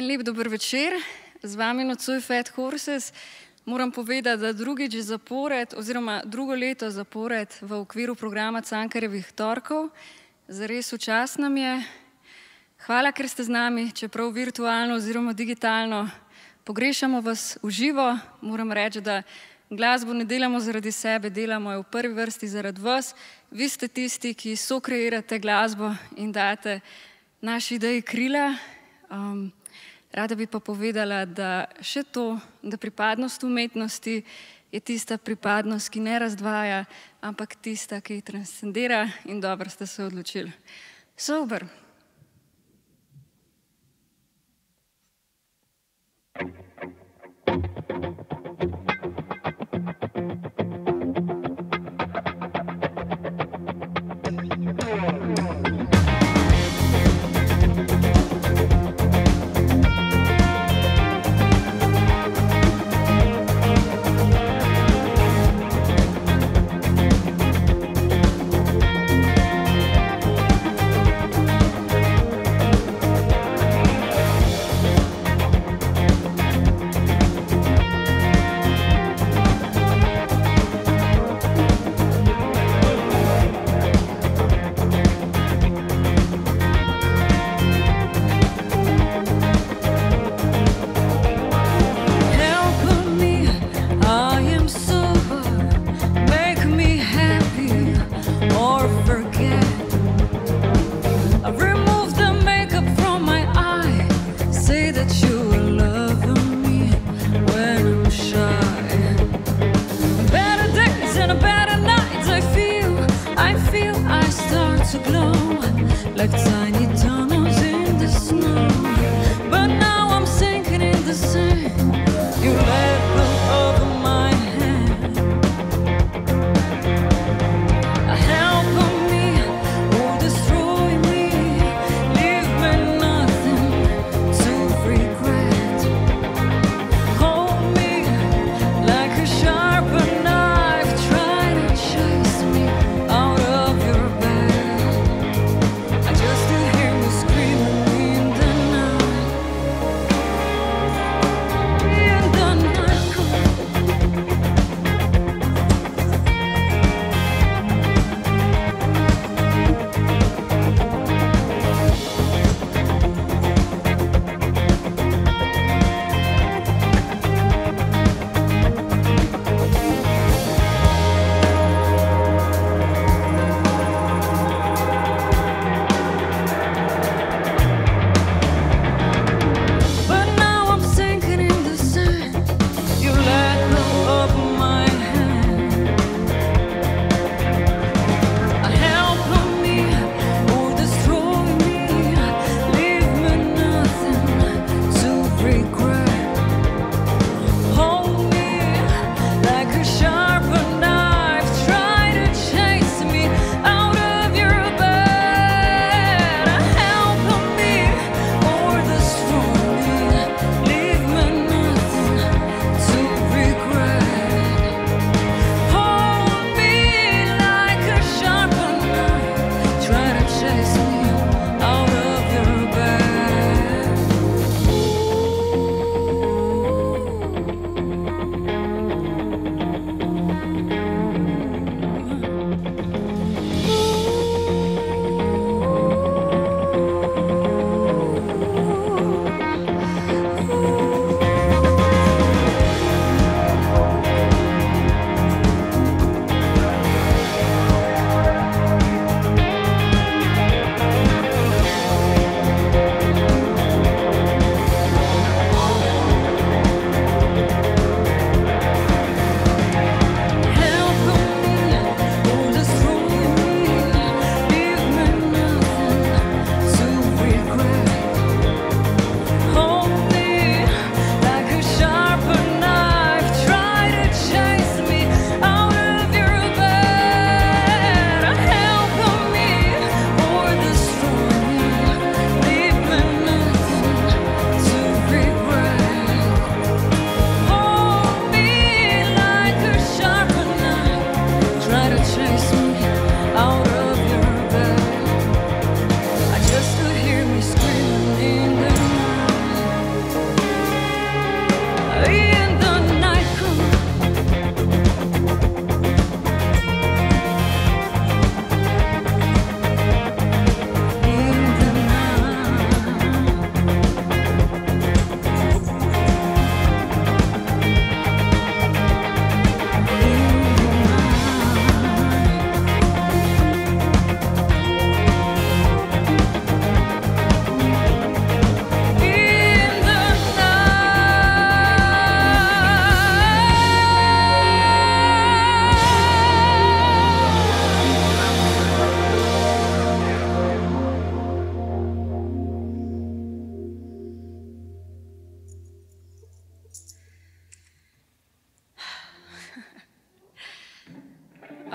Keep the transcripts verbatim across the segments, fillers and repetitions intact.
En lep dober večer, z vami nocoj Fat Horses. Moram povedati, da drugič zapored oziroma drugo leto zapored v okviru programa Cankarjevih torkov. Zares v čast nam je. Hvala, ker ste z nami, čeprav virtualno oziroma digitalno. Pogrešamo vas v živo. Moram reči, da glasbo ne delamo zaradi sebe, delamo jo v prvi vrsti zaradi vas. Vi ste tisti, ki sokreirate glasbo in date naši ideji krila. Um, rada bi pa povedala, da še to, da pripadnost umetnosti je tista pripadnost, ki ne razdvaja, ampak tista, ki transcendira, in dobro ste se odločili. Super. Just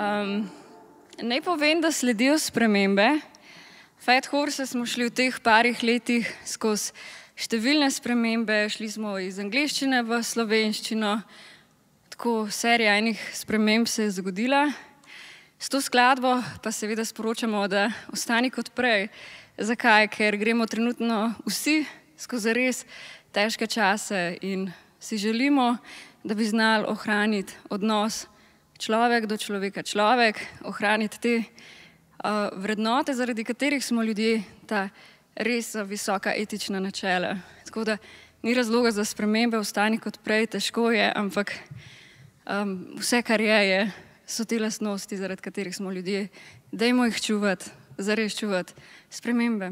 Um, naj povem, da sledijo spremembe. Fat Horses smo šli v teh parih letih skozi številne spremembe. Šli smo iz angleščine v slovenščino. Tako serija enih sprememb se je zgodila. S to skladbo pa seveda sporočamo, da ostani kot prej. Zakaj? Ker gremo trenutno vsi skozi res težke čase in si želimo, da bi znali ohraniti odnos človek do človeka človek, ohraniti te uh, vrednote, zaradi katerih smo ljudje, ta res visoka etična načela. Tako da ni razloga za spremembe, ostani kot prej, težko je, ampak um, vse, kar je, je so te lastnosti, zaradi katerih smo ljudje. Dajmo jih čuvati, zares čuvati spremembe.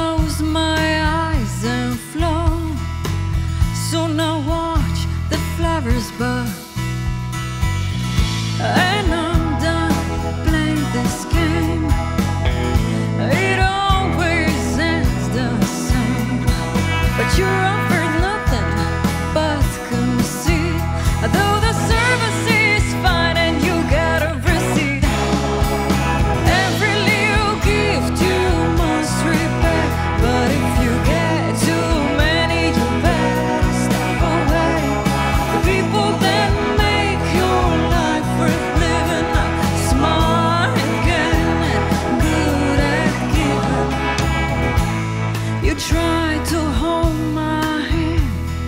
close my eyes and flow. Soon I'll watch the flowers bud, and I'm done playing this game. It always ends the same, but you're offered nothing but conceit. Though the service is fine and you get a receipt, every little gift you must repay. But if you get too many, you better step away. The people that make your life worth living are smart and good and good at giving. You try to hold my hand,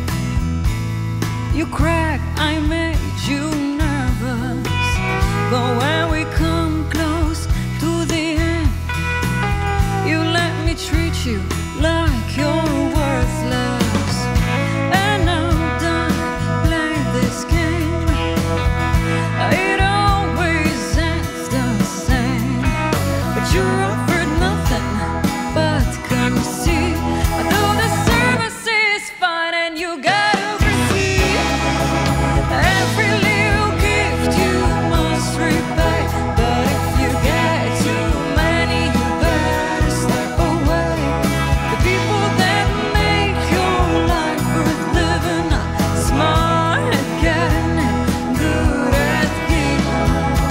you crack, I made you nervous. But when we come close to the end, you let me treat you like you're worthless. And I'm done playing this game. It always ends the same, but you're offered nothing but conceit. Though the service is fine and you gotta receive, every little gift you must repay. But if you get too many, you better step away. The people that make your life worth living are smart at getting it, good at giving.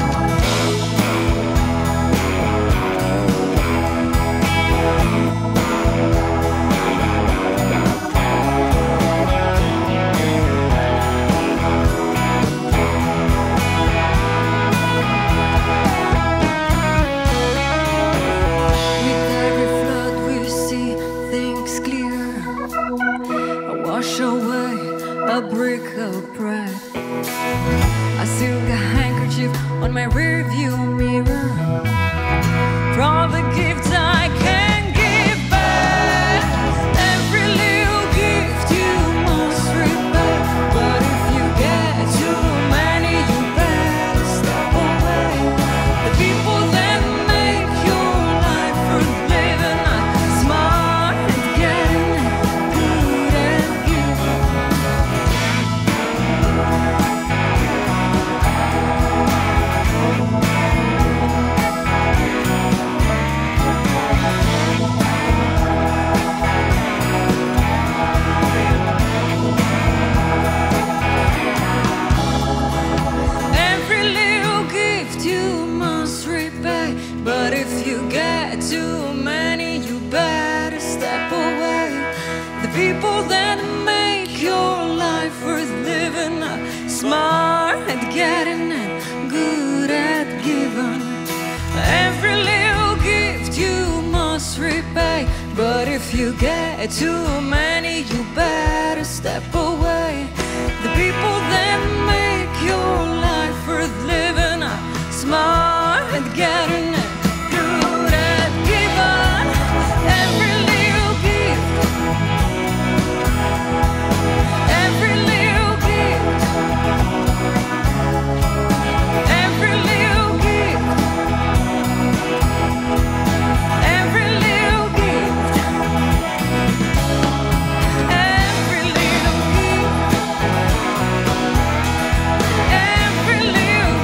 With every flood we see things clear. I wash away a brick of pride. I silk a handkerchief on my rearview mirror for all the gifts I can give back. Every little gift you must repay. But if you get too many, you better step away. The people that make your life worth living are smart at getting it, good at giving. Every little gift you must repay. But if you get too many, you better step away. The people that make your life worth living are smart at getting it, good at giving. Every little gift you must repay. But if you get too many, you better step away. The people that make your life worth living are smart at getting it, good at giving. Every little gift, every little gift, every little gift, every little gift, every little gift, every little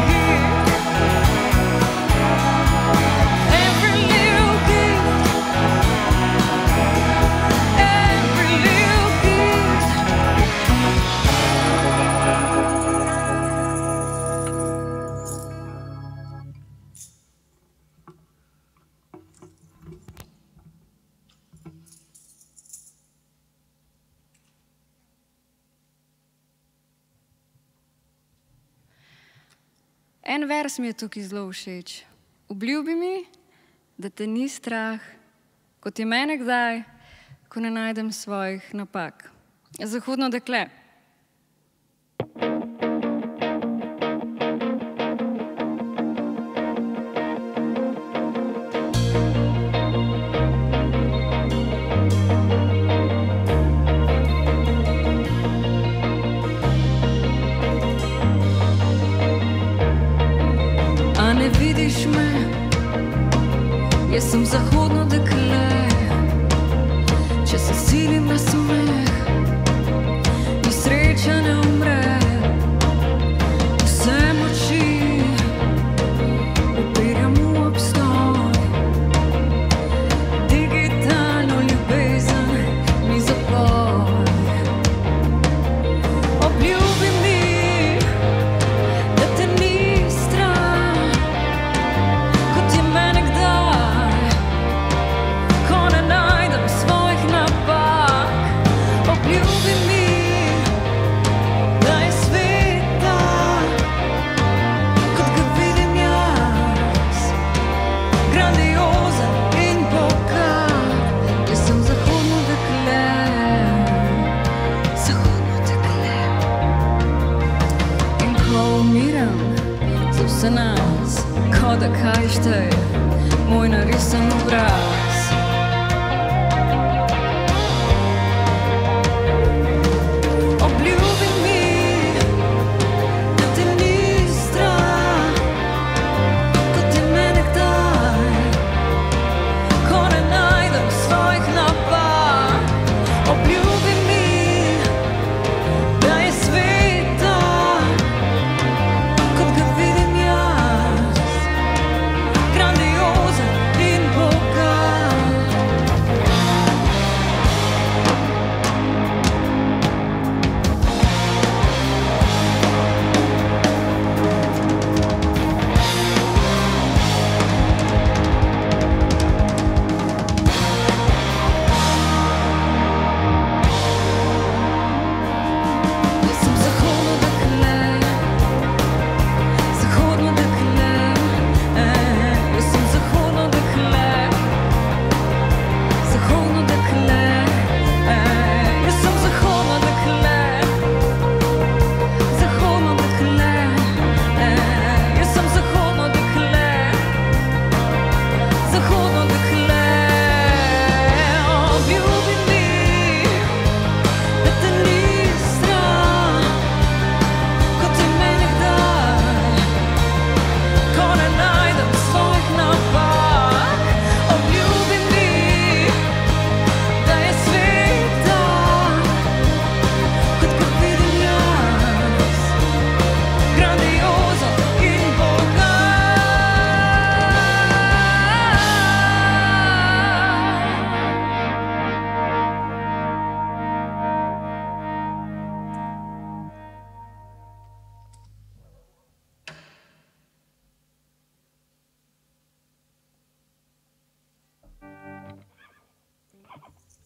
gift, every little gift, every little gift. En vers mi je tukaj zelo všeč. Obljubi mi, da te ni strah, kot je mene kdaj, ko ne najdem svojih napak. Zahodno dekle. Jaz sem zahodno dekle,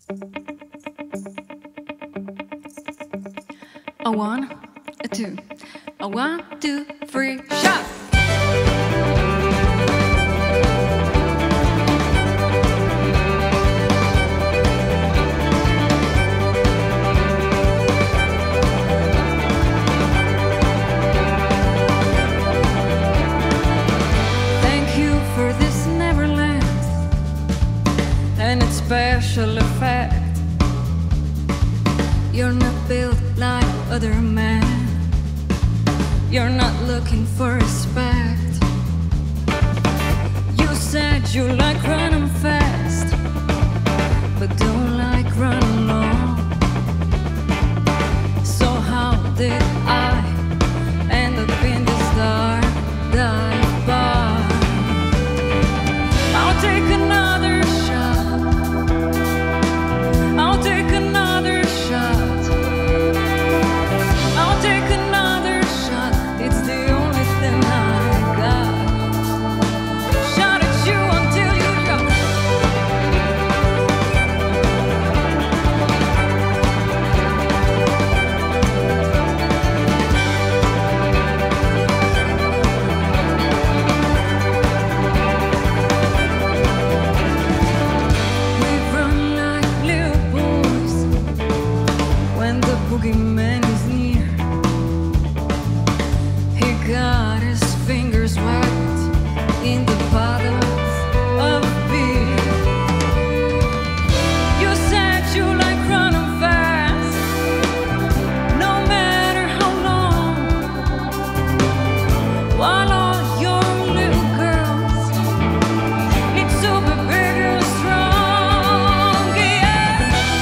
A one, a two, a one, two, three, shot! Thank you for this Neverland and its special effect. You're not built like other men. You're not looking for respect. You said you like running fast, but don't like running long. So how did I end up in this dark dive bar? I'll take another shot. I'll take another shot. I'll take another shot. It's the only thing I got. Shot at you until you drop. We run like little boys when the boogeyman is near. He got his fingers wet in the bottles of beer. You said you like running fast, no matter how long, while all your little girls need to be big and strong. Yeah.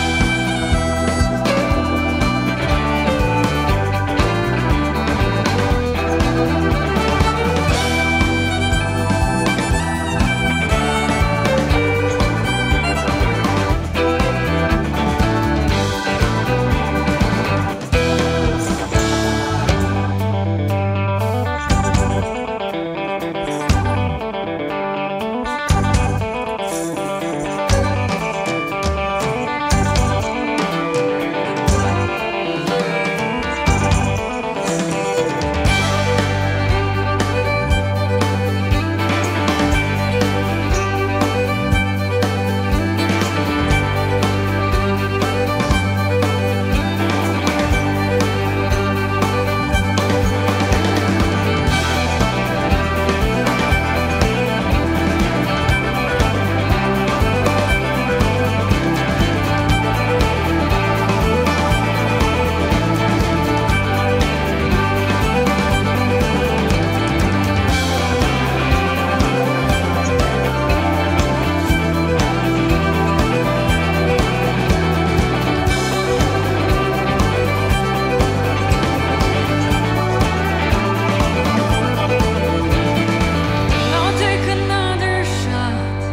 I'll take another shot.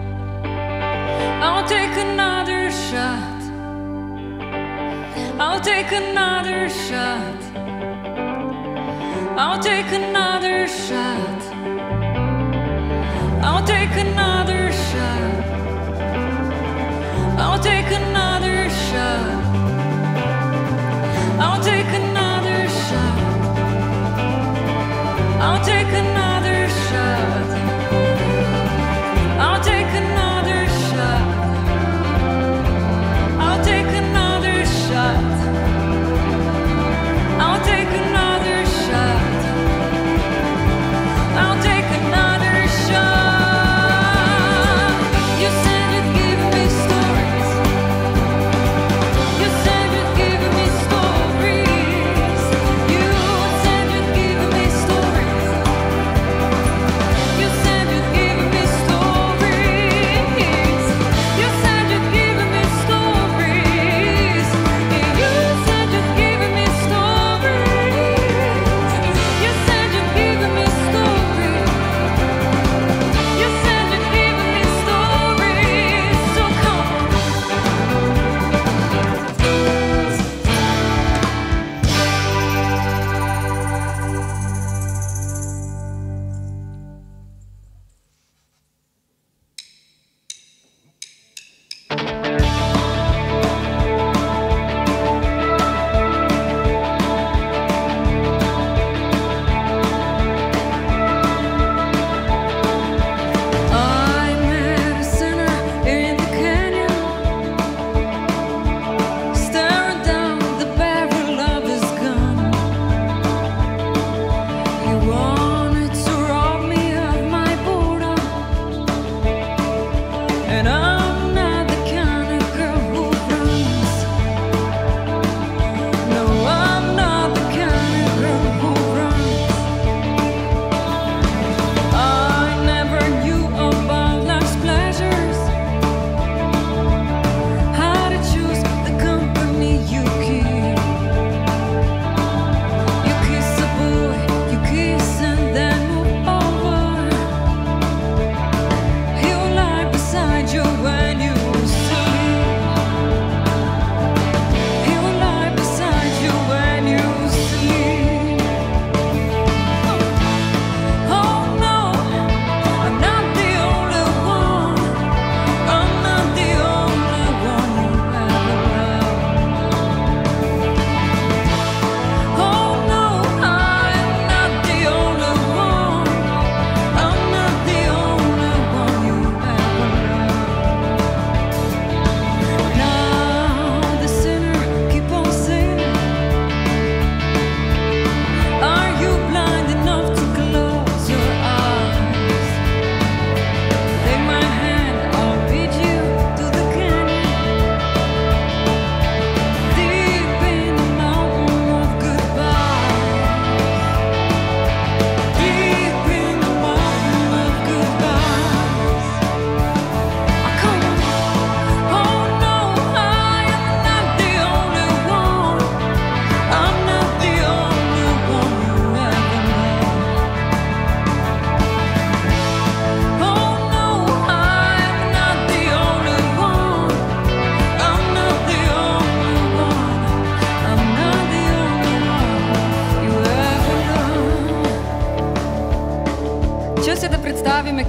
I'll take another shot. I'll take another shot. I'll take another shot. I'll take another shot. I'll take another shot. I'll take another shot. I'll take another shot. I'll take another shot. I'll take another shot. I'll take another shot. I'll take another shot. You said you'd give me stories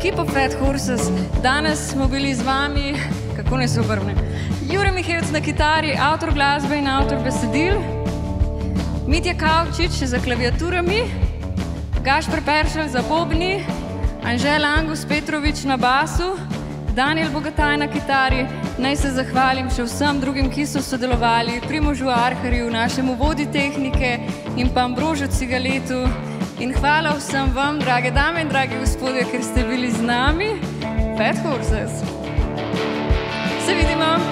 ekipo Fat Horses. Danes smo bili z vami, kako ne se obrne, Jure Mihevc na kitari, avtor glasbe in avtor besedil, Mitja Kavčič za klaviaturami, Gašper Peršelj za bobni, Anžel Angus Petrovič na basu, Daniel Bogataj na kitari. Naj se zahvalim še vsem drugim, ki so sodelovali, Primožu Arharju, našemu vodji tehnike in pa Ambrožu Cigaletu. In hvala vsem vam, drage dame in dragi gospodje, ker ste bili z nami. Fat Horses. Se vidimo!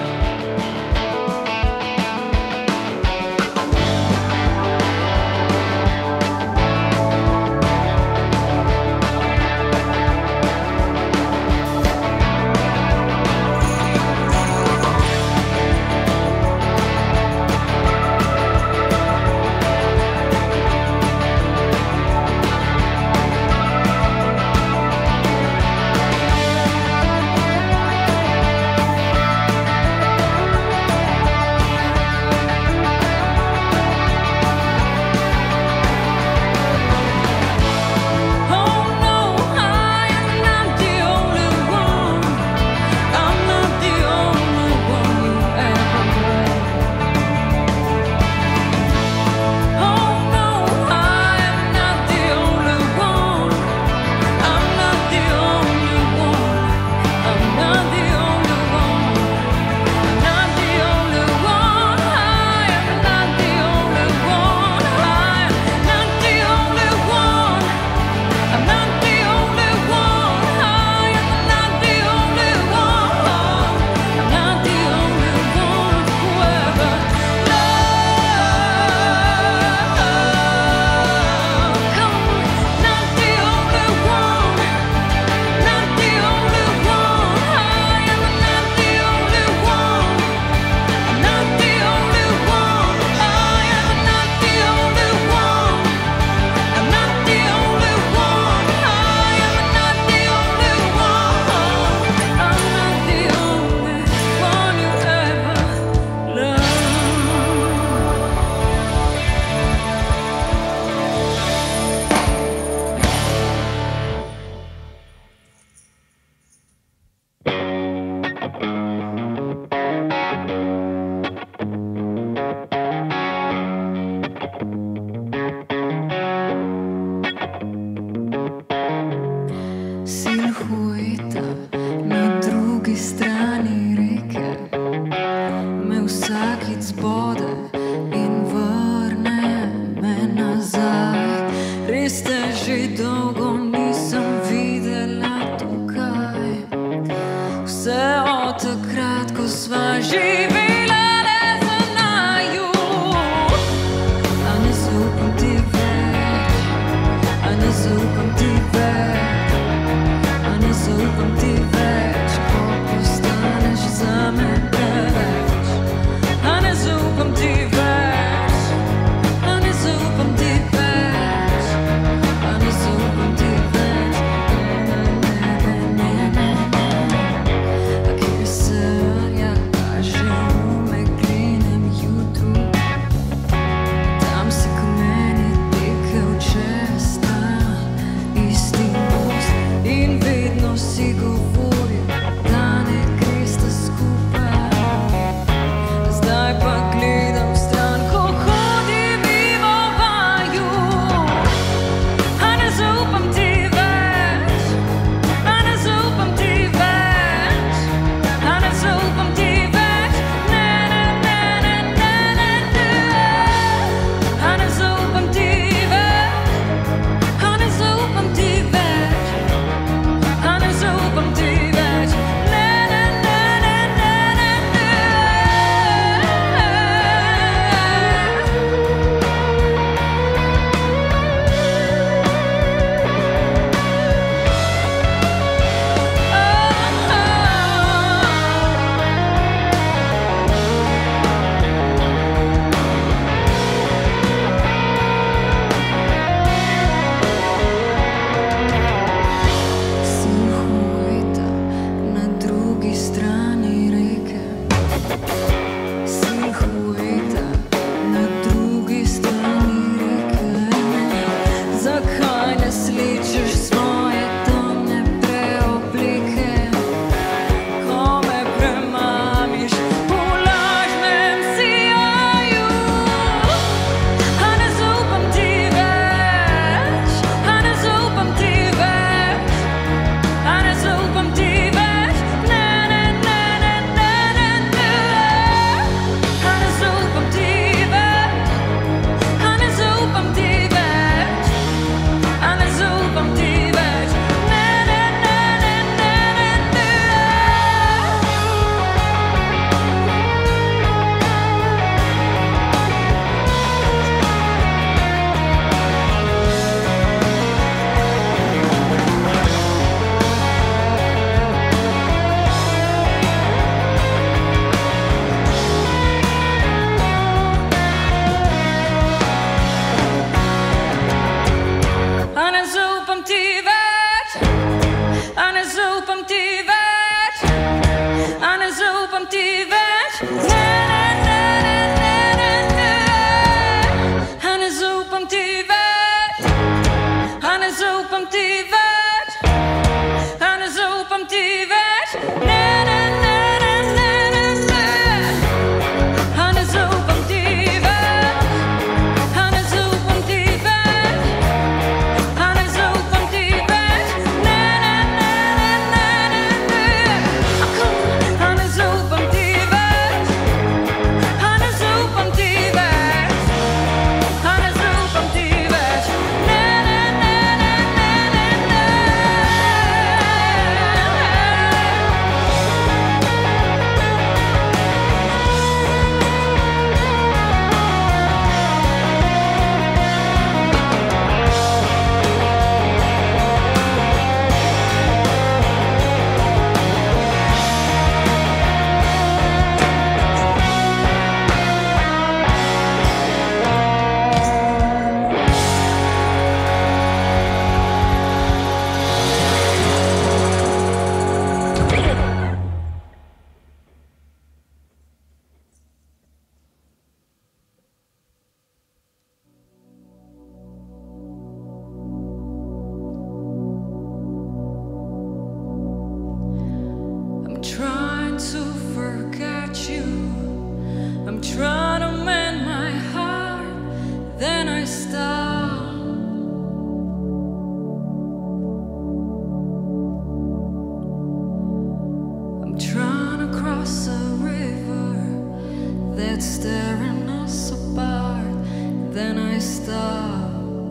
that's tearing us apart, then I stop.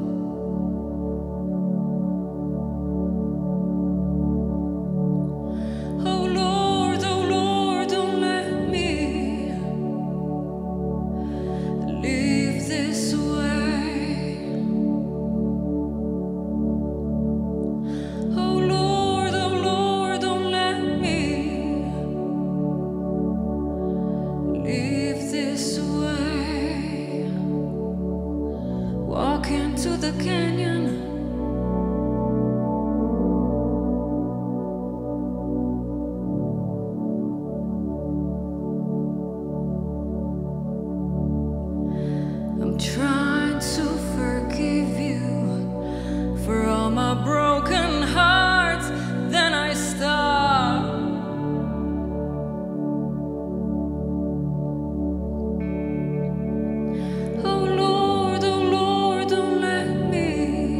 To the canyon, I'm trying to forgive you for all my broken hearts, then I stop. Oh Lord, oh Lord, don't let me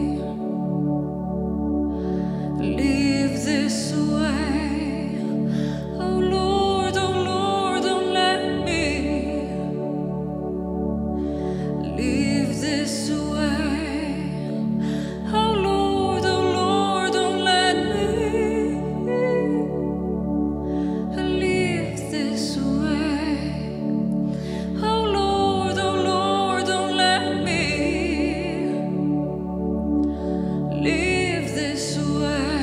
leave this way. Oh Lord, oh Lord, don't let me leave this way. Oh Lord, oh Lord, don't let me leave this way. Oh Lord, oh Lord, don't let me leave this way.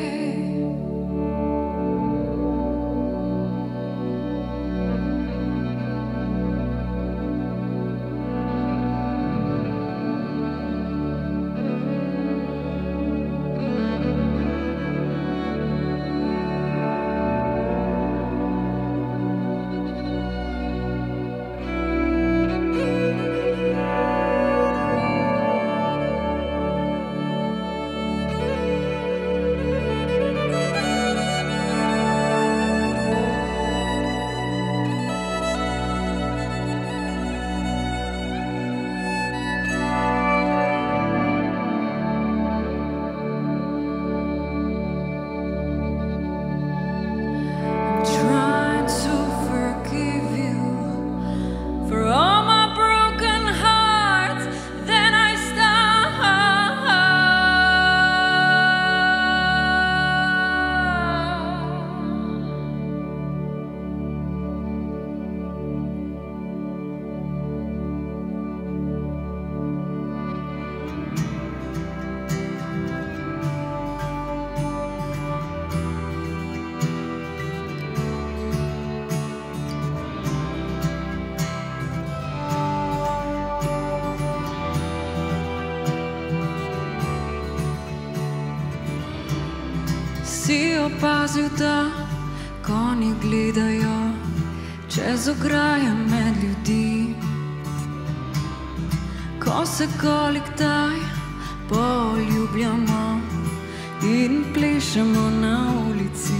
Trying to forgive you for all my broken hearts, then I stop. Si opazil, da konji gledajo čez ograje med ljudi, ko se kolik kdaj poljubljamo in plešemo na ulici.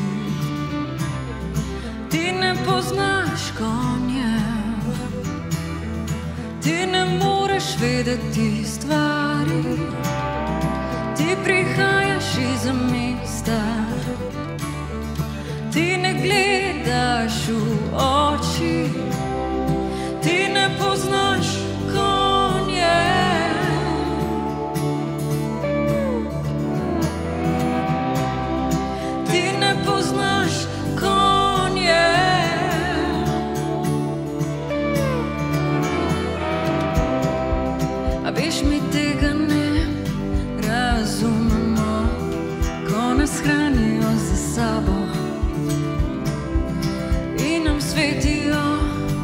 Ti ne poznaš konjev, ti ne moreš vedeti stvari, ti prihajaš iz mesta, ti ne gledaš v oči, ti ne poznaš konjev. Ti ne poznaš konjev. A veš, mi tega ne razumemo, ko nas hranijo za sabo in nam svetijo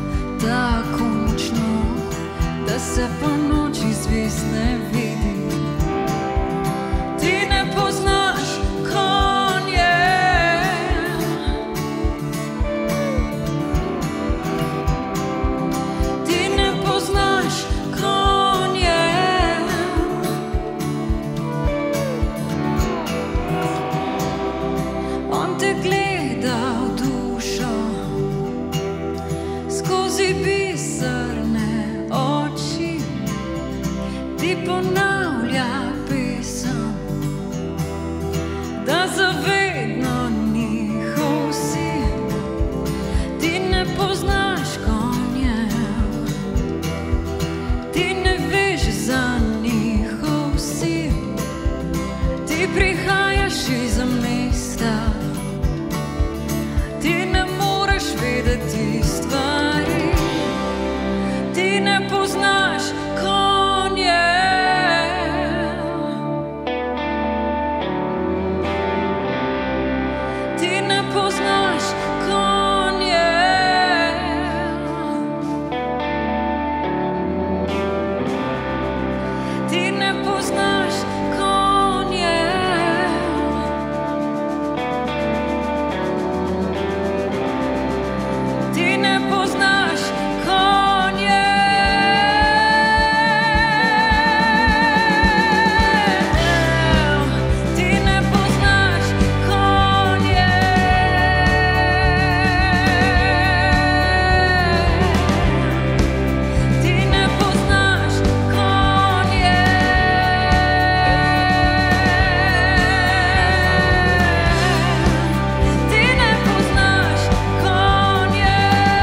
Ti ne poznaš konje. Ti ne poznaš konje. Ti ne poznaš konje. Ti ne poznaš konje. Ti ne poznaš konje. Ti ne poznaš konje. Ti ne poznaš konje.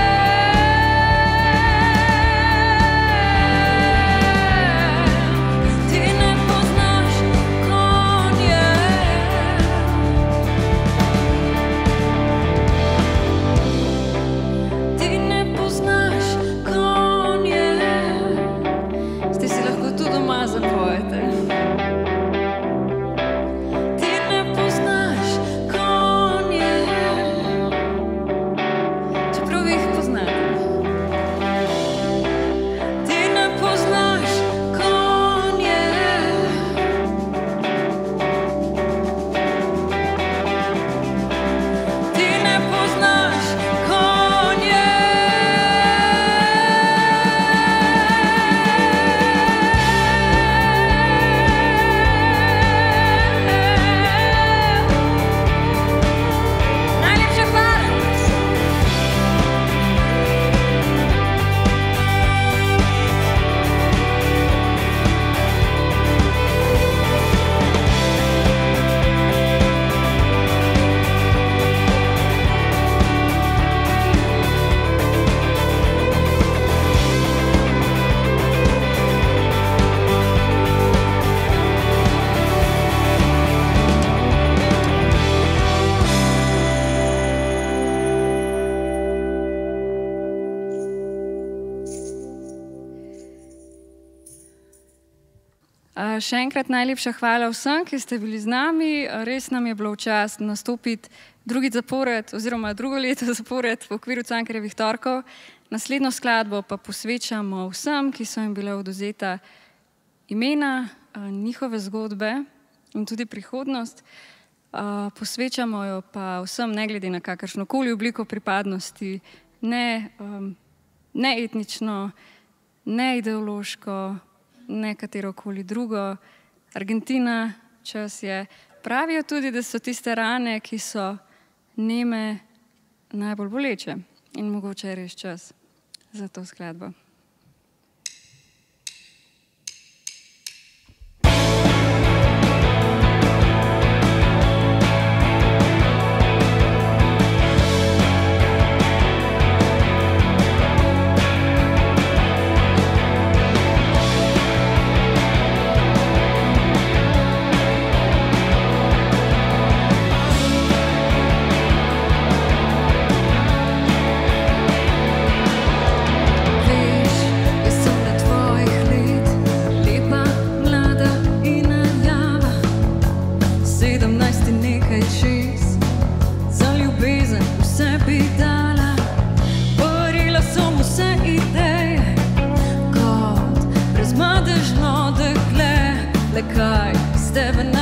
Ti ne poznaš konje. Ti ne poznaš konje. Zdaj si lahko tudi doma zapojete. Ti ne poznaš konje. Čeprav vi jih poznate. Ti ne poznaš konje. Ti ne poznaš konje. Najlepša hvala. A, Še enkrat najlepša hvala vsem, ki ste bili z nami. A, Res nam je bilo v čast nastopiti drugi zapored oziroma drugo leto zapored v okviru Cankarjevih torkov. Naslednjo skladbo pa posvečamo vsem, ki so jim bila odvzeta imena, a, njihove zgodbe in tudi prihodnost. A, Posvečamo jo pa vsem, ne glede na kakršnokoli obliko pripadnosti, ne, um, ne etnično, ne ideološko, ne katerokoli drugo. Argentina, čas je. Pravijo tudi, da so tiste rane, ki so neme, najbolj boleče. In mogoče je res čas za to skladbo. Kaj s tebe